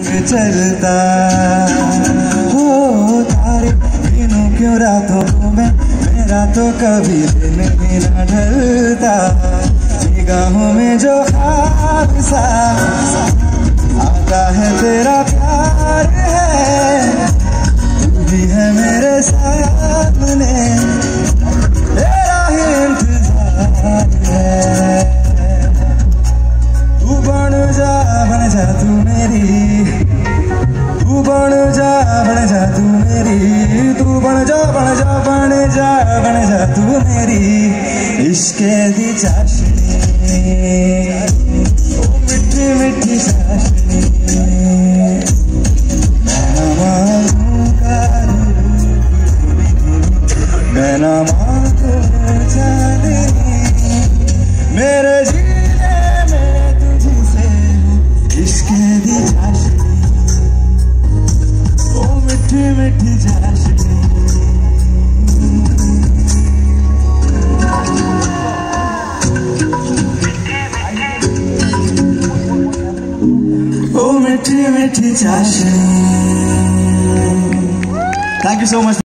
चलता हो तारे दिनों क्यों रातों में मेरा तो कभी दिन भी न ढलता निगाहों में जो ख्वाब सा आता है तेरा प्यार है तू भी है मेरे सामने तेरा ही इंतजार है तू बन जा तू मेरी तू बन जा तू मेरी तू बन जा तू मेरी इश्क दी चाशनी ओ मिठी मिठी चाशनी मैं ना मांगू जाने मेरे जीने में तुझसे इश्क दी चाशनी ओ मिठी मिठी चाशनी ओ मिठी मिठी चाशनी। Thank you so much.